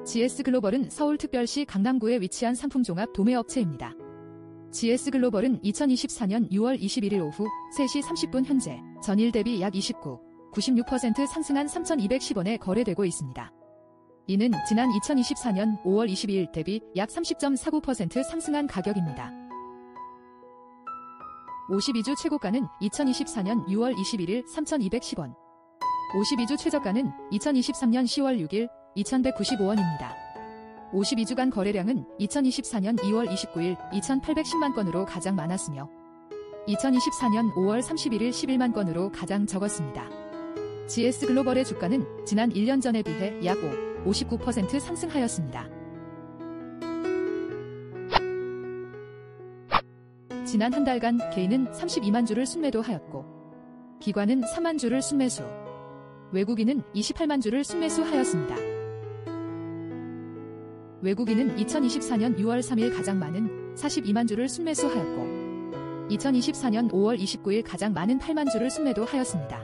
GS글로벌은 서울특별시 강남구에 위치한 상품종합 도매업체입니다. GS글로벌은 2024년 6월 21일 오후 3시 30분 현재 전일 대비 약 96% 상승한 3,210원에 거래되고 있습니다. 이는 지난 2024년 5월 22일 대비 약 30.49% 상승한 가격입니다. 52주 최고가는 2024년 6월 21일 3,210원, 52주 최저가는 2023년 10월 6일 2,195원입니다. 52주간 거래량은 2024년 2월 29일 2,810만 건으로 가장 많았으며 2024년 5월 31일 11만 건으로 가장 적었습니다. GS글로벌의 주가는 지난 1년 전에 비해 약 59% 상승하였습니다. 지난 한 달간 개인은 32만 주를 순매도하였고 기관은 3만 주를 순매수, 외국인은 28만 주를 순매수하였습니다. 외국인은 2024년 6월 3일 가장 많은 42만 주를 순매수하였고 2024년 5월 29일 가장 많은 8만 주를 순매도하였습니다.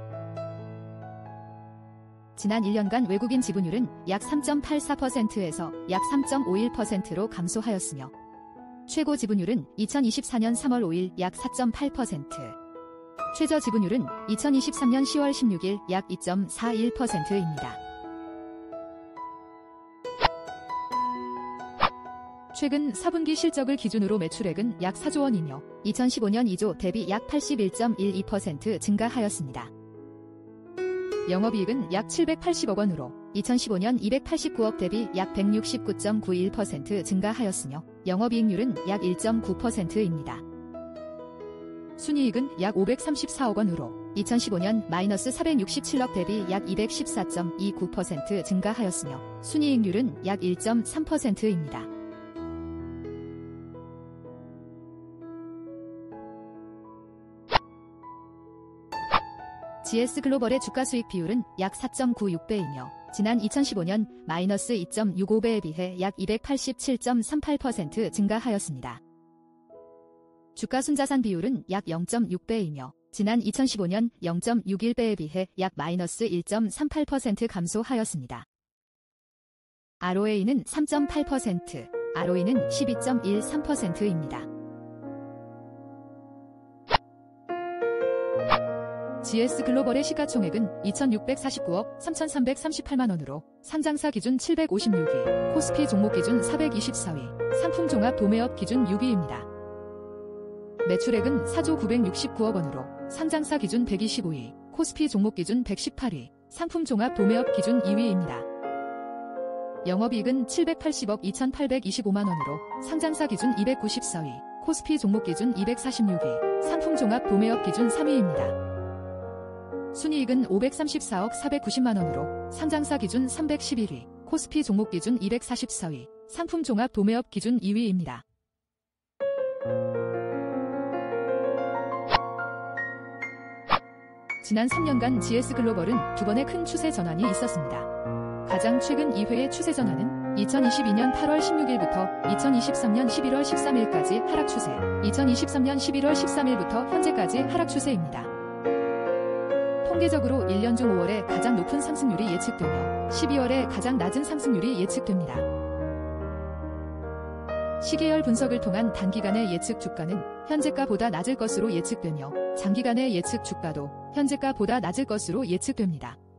지난 1년간 외국인 지분율은 약 3.84%에서 약 3.51%로 감소하였으며 최고 지분율은 2024년 3월 5일 약 4.8%, 최저 지분율은 2023년 10월 16일 약 2.41%입니다. 최근 4분기 실적을 기준으로 매출액은 약 4조 원이며 2015년 2조 대비 약 81.12% 증가하였습니다. 영업이익은 약 780억 원으로 2015년 289억 대비 약 169.91% 증가하였으며 영업이익률은 약 1.9%입니다. 순이익은 약 534억 원으로 2015년 마이너스 467억 대비 약 214.29% 증가하였으며 순이익률은 약 1.3%입니다. GS글로벌의 주가수익 비율은 약 4.96배이며 지난 2015년 마이너스 2.65배에 비해 약 287.38% 증가하였습니다. 주가순자산 비율은 약 0.6배이며 지난 2015년 0.61배에 비해 약 마이너스 1.38% 감소하였습니다. ROA는 3.8%, ROE는 12.13%입니다. GS글로벌의 시가총액은 2,649억 3,338만원으로 상장사 기준 756위, 코스피 종목 기준 424위, 상품종합 도매업 기준 6위입니다. 매출액은 4조 969억 원으로 상장사 기준 125위, 코스피 종목 기준 118위, 상품종합 도매업 기준 2위입니다. 영업이익은 780억 2,825만원으로 상장사 기준 294위, 코스피 종목 기준 246위, 상품종합 도매업 기준 3위입니다. 순이익은 534억 490만원으로 상장사 기준 311위, 코스피 종목 기준 244위, 상품종합 도매업 기준 2위입니다. 지난 3년간 GS글로벌은 두 번의 큰 추세 전환이 있었습니다. 가장 최근 2회의 추세 전환은 2022년 8월 16일부터 2023년 11월 13일까지 하락 추세, 2023년 11월 13일부터 현재까지 하락 추세입니다. 통계적으로 1년 중 5월에 가장 높은 상승률이 예측되며 12월에 가장 낮은 상승률이 예측됩니다. 시계열 분석을 통한 단기간의 예측 주가는 현재가보다 낮을 것으로 예측되며 장기간의 예측 주가도 현재가보다 낮을 것으로 예측됩니다.